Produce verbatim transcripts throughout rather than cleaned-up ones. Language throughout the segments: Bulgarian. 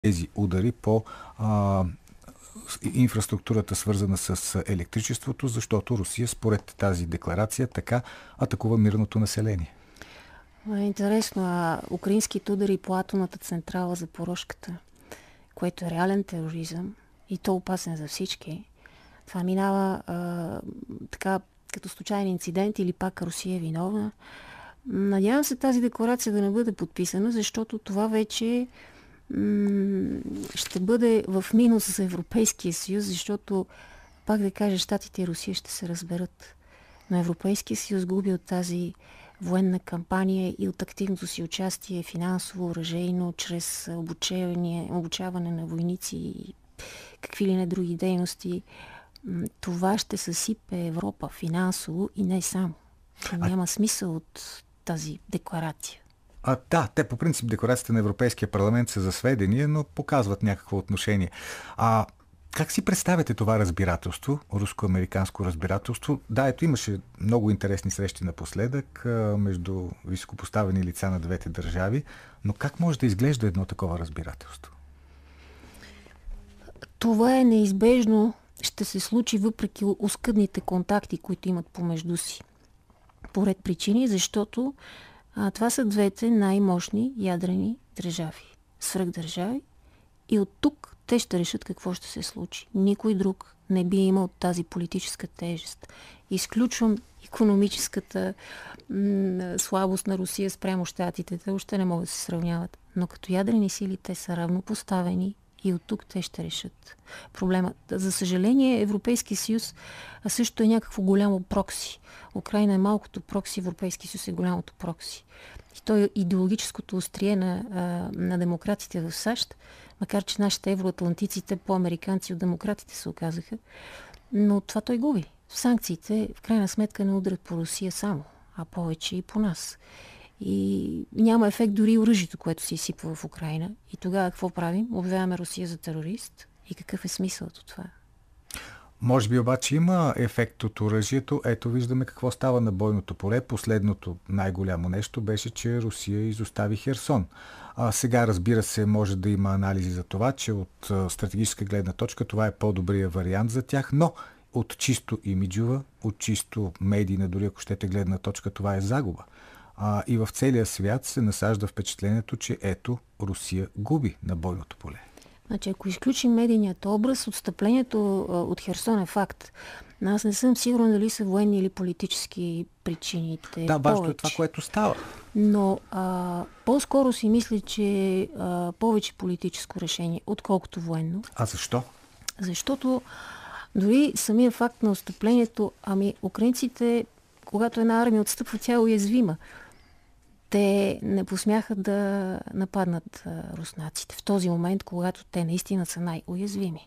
тези удари по а, инфраструктурата, свързана с електричеството, защото Русия, според тази декларация, така атакува мирното население. Интересно, а украинските удари по атомната централа за Запорожката, което е реален тероризъм и то опасен за всички, това минава а, така като случайен инцидент или пак Русия е виновна. Надявам се тази декларация да не бъде подписана, защото това вече м- ще бъде в минус за Европейския съюз, защото, пак да кажа, Щатите и Русия ще се разберат. Но Европейския съюз губи от тази военна кампания и от активното си участие финансово, оръжейно, чрез обучение, обучаване на войници и какви ли не други дейности. Това ще съсипе Европа финансово и не само. Няма смисъл от тази декларация. А, да, те по принцип декларациите на Европейския парламент са за сведение, но показват някакво отношение. А как си представяте това разбирателство, руско-американско разбирателство? Да, ето имаше много интересни срещи напоследък а, между високопоставени лица на двете държави, но как може да изглежда едно такова разбирателство? Това е неизбежно, ще се случи въпреки оскъдните контакти, които имат помежду си. Поред причини, защото а, това са двете най-мощни ядрени държави, свръхдържави, и от тук те ще решат какво ще се случи. Никой друг не би имал тази политическа тежест. Изключвам икономическата м- слабост на Русия спрямо щатите. Те още не могат да се сравняват. Но като ядрени сили те са равнопоставени и от тук те ще решат проблема. За съжаление, Европейския съюз също е някакво голямо прокси. Украйна е малкото прокси, Европейския съюз е голямото прокси. И то е идеологическото острие на, на демократите в САЩ, макар че нашите евроатлантиците по-американци от демократите се оказаха. Но това той губи. Санкциите в крайна сметка не удрят по Русия само, а повече и по нас. И няма ефект дори оръжието, което се изсипва в Украйна. И тогава какво правим? Обявяваме Русия за терорист. И какъв е смисълът от това? Може би обаче има ефект от оръжието. Ето виждаме какво става на бойното поле. Последното най-голямо нещо беше, че Русия изостави Херсон. А сега, разбира се, може да има анализи за това, че от стратегическа гледна точка това е по-добрият вариант за тях, но от чисто имиджова, от чисто медийна, дори ако щете гледна точка, това е загуба. А, и в целия свят се насажда впечатлението, че ето Русия губи на бойното поле. Значи, ако изключим медийният образ, отстъплението от Херсон е факт. Аз не съм сигурна дали са военни или политически причините. Да, важно е това, което става. Но а, по-скоро си мисля, че а, повече политическо решение, отколкото военно. А защо? Защото дори самия факт на отстъплението, ами украинците, когато една армия отстъпва, тя е уязвима. Те не посмяха да нападнат а, руснаците в този момент, когато те наистина са най-уязвими.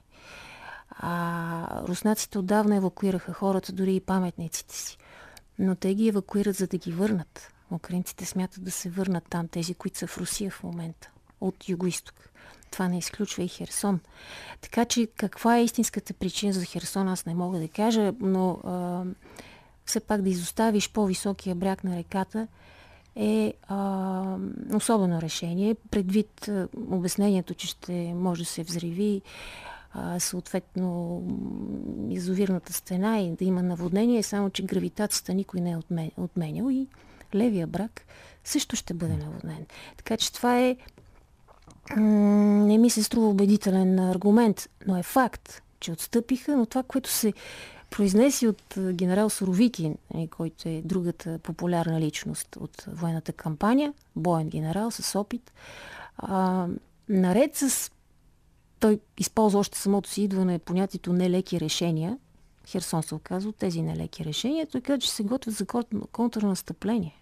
А руснаците отдавна евакуираха хората, дори и паметниците си. Но те ги евакуират, за да ги върнат. Украинците смятат да се върнат там, тези, които са в Русия в момента, от юго-исток. Това не изключва и Херсон. Така че каква е истинската причина за Херсон, аз не мога да кажа, но а, все пак да изоставиш по-високия бряг на реката е а, особено решение, предвид а, обяснението, че ще може да се взриви а, съответно язовирната стена и да има наводнение, само че гравитацията никой не е отменял и левия бряг също ще бъде наводнен. Така че това е м- не ми се струва убедителен аргумент, но е факт, че отстъпиха, но това, което се произнеси от генерал Суровикин, който е другата популярна личност от военната кампания, боен генерал с опит, а, наред с... Той използва още самото си идване понятието нелеки решения. Херсон се оказва от тези нелеки решения. Той каза, че се готвят за контрнастъпление.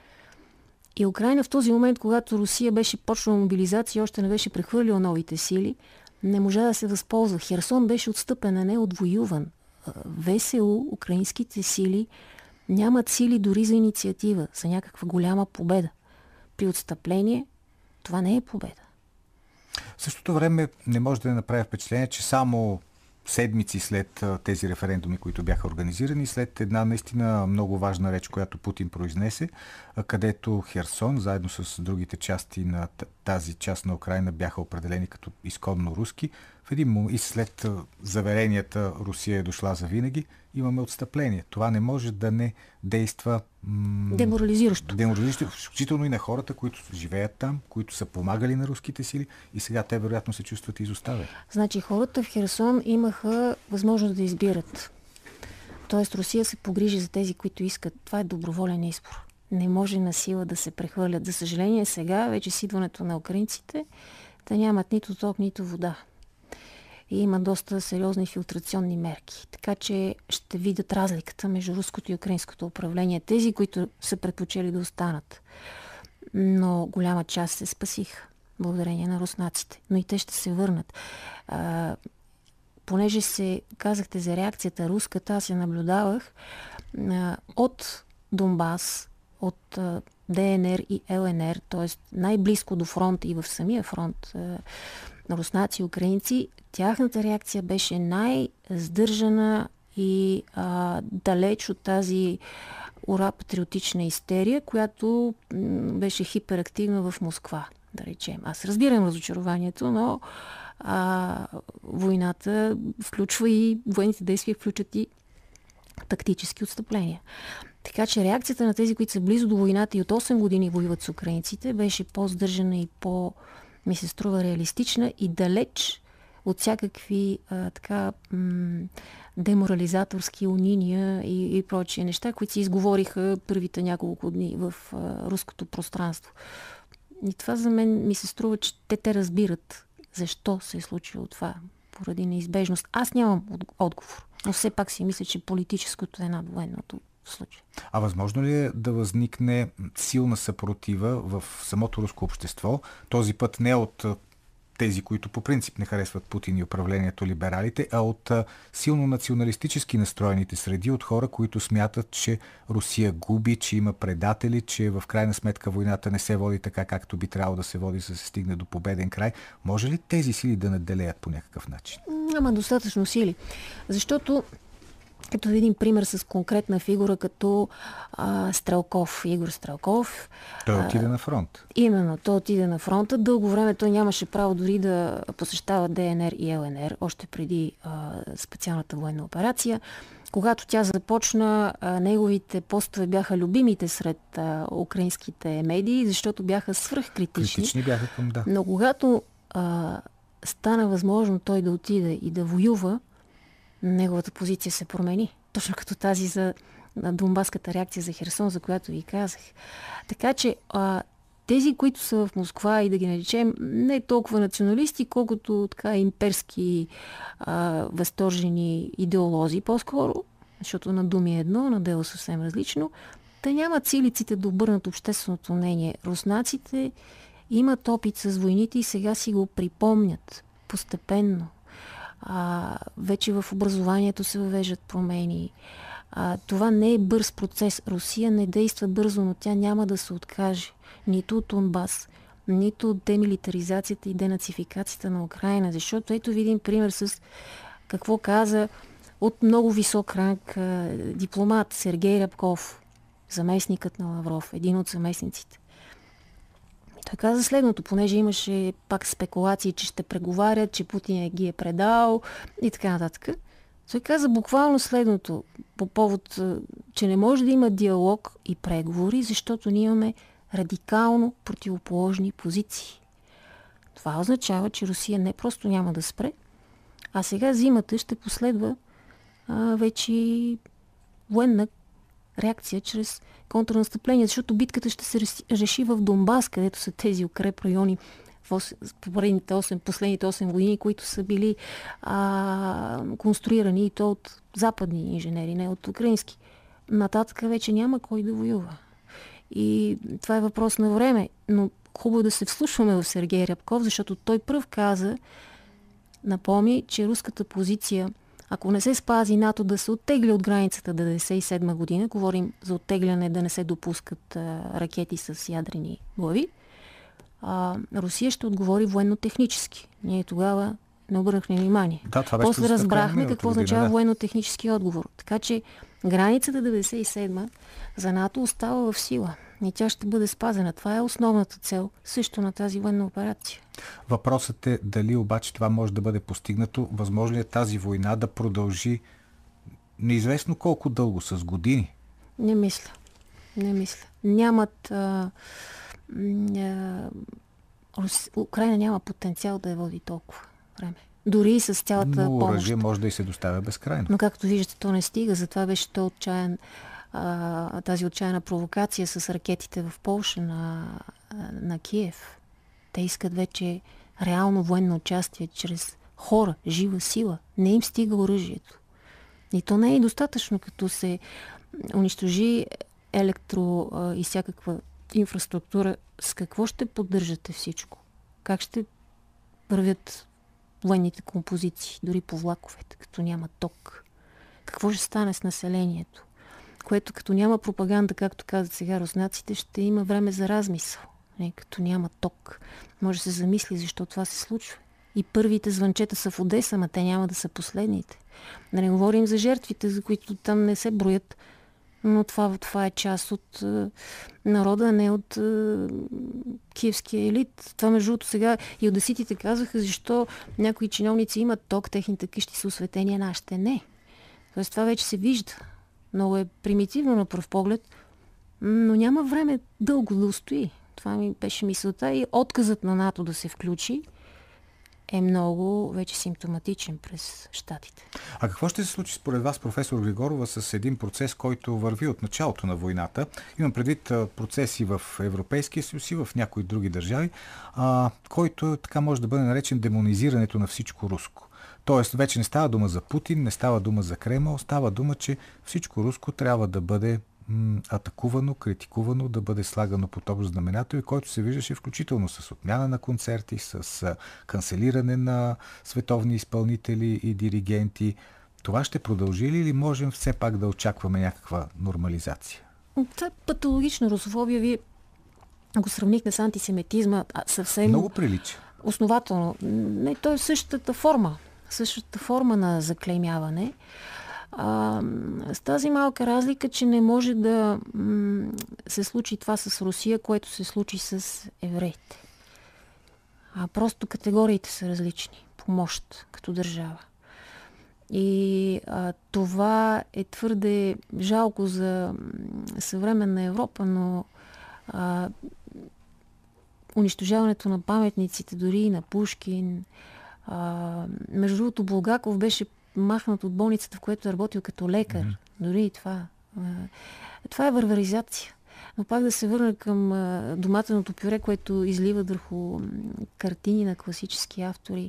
И Украйна в този момент, когато Русия беше почнала мобилизация и още не беше прехвърлила новите сили, не можа да се възползва. Херсон беше отстъпен, а не отвоюван. ВСУ, украинските сили, нямат сили дори за инициатива, за някаква голяма победа. При отстъпление това не е победа. В същото време не може да не направи впечатление, че само седмици след тези референдуми, които бяха организирани, след една наистина много важна реч, която Путин произнесе, където Херсон, заедно с другите части на тази част на Украйна бяха определени като изконно руски. В един момент и след заверенията Русия е дошла за винаги, имаме отстъпление. Това не може да не действа м- деморализиращо. Деморализиращо, включително и на хората, които живеят там, които са помагали на руските сили и сега те вероятно се чувстват изоставени. Значи хората в Херсон имаха възможност да избират. Тоест Русия се погрижи за тези, които искат. Това е доброволен избор. Не може на сила да се прехвърлят. За съжаление сега, вече с идването на украинците, те нямат нито ток, нито вода. И има доста сериозни филтрационни мерки. Така че ще видят разликата между руското и украинското управление. Тези, които са предпочели да останат. Но голяма част се спасиха благодарение на руснаците. Но и те ще се върнат. А, понеже се казахте за реакцията руската, аз я наблюдавах а, от Донбас, от а, ДНР и ЛНР, т.е. най-близко до фронта и в самия фронт а, руснаци и украинци, тяхната реакция беше най-здържана и а, далеч от тази ура патриотична истерия, която м- беше хиперактивна в Москва, да речем. Аз разбирам разочарованието, но а, войната включва и военните действия включат и тактически отстъпления. Така че реакцията на тези, които са близо до войната и от осем години воюват с украинците, беше по-здържана и по- ми се струва реалистична и далеч от всякакви а, така м- деморализаторски униния и, и прочие неща, които се изговориха първите няколко дни в а, руското пространство. И това за мен ми се струва, че те те разбират защо се е случило това поради неизбежност. Аз нямам отговор, но все пак си мисля, че политическото е над военното в случая. А възможно ли е да възникне силна съпротива в самото руско общество? Този път не от тези, които по принцип не харесват Путин и управлението либералите, а от силно националистически настроените среди, от хора, които смятат, че Русия губи, че има предатели, че в крайна сметка войната не се води така, както би трябвало да се води, за да се стигне до победен край. Може ли тези сили да наделеят по някакъв начин? Ама достатъчно сили. Защото като видим пример с конкретна фигура като а, Стрелков, Игор Стрелков. Той отиде а, на фронт. Именно, той отиде на фронта. Дълго време той нямаше право дори да посещава ДНР и ЛНР, още преди а, специалната военна операция. Когато тя започна, а, неговите постове бяха любимите сред а, украинските медии, защото бяха свръхкритични. Критични бяха към да. Но когато а, стана възможно той да отиде и да воюва, неговата позиция се промени. Точно като тази за донбаската реакция за Херсон, за която ви казах. Така че а, тези, които са в Москва и да ги наречем не толкова националисти, колкото така имперски а, възторжени идеолози по-скоро, защото на думи е едно, на дело съвсем различно, те нямат силиците да обърнат общественото мнение. Руснаците имат опит с войните и сега си го припомнят постепенно. А, вече в образованието се въвеждат промени. А, това не е бърз процес. Русия не действа бързо, но тя няма да се откаже нито от Донбас, нито от демилитаризацията и денацификацията на Украйна. Защото ето видим пример с какво каза от много висок ранг а, дипломат Сергей Рябков, заместникът на Лавров, един от заместниците. Той каза следното, понеже имаше пак спекулации, че ще преговарят, че Путин ги е предал и така нататък. Той каза буквално следното по повод, че не може да има диалог и преговори, защото ние имаме радикално противоположни позиции. Това означава, че Русия не просто няма да спре, а сега зимата ще последва а, вече военна реакция чрез контрнастъпление, защото битката ще се реши в Донбас, където са тези укреп райони в последните осем, последните осем години, които са били а, конструирани и то от западни инженери, не от украински. Нататък вече няма кой да воюва. И това е въпрос на време. Но хубаво да се вслушваме в Сергей Рябков, защото той пръв каза, напомни, че руската позиция, ако не се спази НАТО да се оттегли от границата деветдесет и седма година, говорим за оттегляне да не се допускат а, ракети с ядрени глави, а, Русия ще отговори военно-технически. Ние тогава Не обърнахме внимание. Да, това беше После разбрахме какво означава да. военно-технически отговор. Така че границата деветдесет и седма за НАТО остава в сила. И тя ще бъде спазена. Това е основната цел също на тази военна операция. Въпросът е дали обаче това може да бъде постигнато. Възможно ли е тази война да продължи неизвестно колко дълго, с години? Не мисля. Не мисля. Нямат... А, а, Украина няма потенциал да я води толкова време. Дори и с цялата Но помощ. оръжие може да и се доставя безкрайно. Но както виждате, то не стига. Затова беше то отчаян, а, тази отчаяна провокация с ракетите в Полша на, на Киев. Те искат вече реално военно участие чрез хора, жива сила. Не им стига оръжието. И то не е достатъчно, като се унищожи електро а, и всякаква инфраструктура. С какво ще поддържате всичко? Как ще вървят военните композиции, дори по влаковете, като няма ток? Какво ще стане с населението? Което като няма пропаганда, както казват сега руснаците, ще има време за размисъл. Не, като няма ток. Може да се замисли защо това се случва. И първите звънчета са в Одеса, ама те няма да са последните. Да не говорим за жертвите, за които там не се броят, но това, това е част от е, народа, а не от е, киевския елит. Това между другото сега и одеситите казаха, защо някои чиновници имат ток, техните къщи са осветени, а нашите не. Тоест това вече се вижда. Много е примитивно на пръв поглед, но няма време дълго да устои. Това ми беше мисълта и отказът на НАТО да се включи е много вече симптоматичен през щатите. А какво ще се случи според вас, професор Григорова, с един процес, който върви от началото на войната? Имам предвид процеси в Европейския съюз и в някои други държави, а, който така може да бъде наречен демонизирането на всичко руско. Тоест, вече не става дума за Путин, не става дума за Кремъл, става дума, че всичко руско трябва да бъде м- атакувано, критикувано, да бъде слагано под общ знаменател, и който се виждаше включително с отмяна на концерти, с а, канцелиране на световни изпълнители и диригенти. Това ще продължи ли или можем все пак да очакваме някаква нормализация? Това е патологична русофобия. Вие го сравнихте с антисемитизма. А съвсем много прилича. Основателно. Не, то е същата форма. Същата форма на заклеймяване. А, с тази малка разлика, че не може да м- се случи това с Русия, което се случи с евреите. А просто категориите са различни. По мощ, като държава. И а, това е твърде жалко за съвременна Европа, но а, унищожаването на паметниците, дори и на Пушкин. А, между другото, Булгаков беше махнат от болницата, в която е работил като лекар. Mm-hmm. Дори и това. А, това е варваризация. Но пак да се върна към а, доматеното пюре, което излива върху картини на класически автори.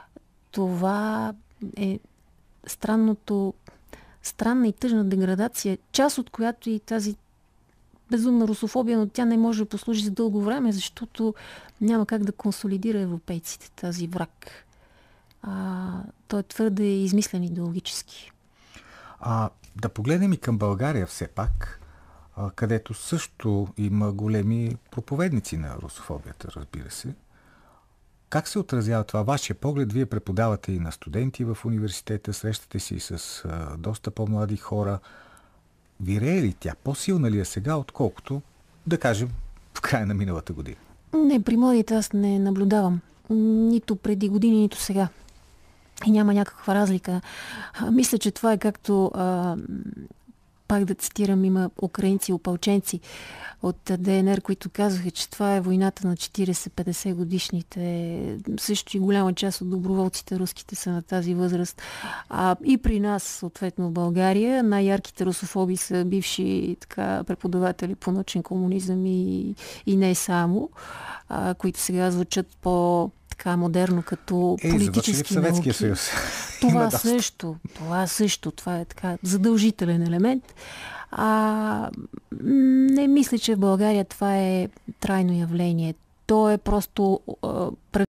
Това е странното, странна и тъжна деградация, част от която и тази безумна русофобия, но тя не може да послужи за дълго време, защото няма как да консолидира европейците, тази враг. А, той е твърде измислен идеологически. А, да погледнем и към България все пак, а, където също има големи проповедници на русофобията, разбира се. Как се отразява това? Вашия поглед, вие преподавате и на студенти в университета, срещате се и с а, доста по-млади хора. Вирее ли тя? По-силна ли е сега, отколкото, да кажем, в края на миналата година? Не, при младите аз не наблюдавам. Нито преди години, нито сега. И няма някаква разлика. А, мисля, че това е както, а, пак да цитирам, има украинци, опълченци от ДНР, които казаха, че това е войната на четирийсет-петдесет годишните. Също и голяма част от доброволците руските са на тази възраст. А, и при нас, съответно в България, най-ярките русофоби са бивши така, преподаватели по научен комунизъм и, и не само, а, които сега звучат по така модерно като е, политически в Съветския съюз. Това също, това също, това е така задължителен елемент. А, не мисля, че в България това е трайно явление. То е просто а,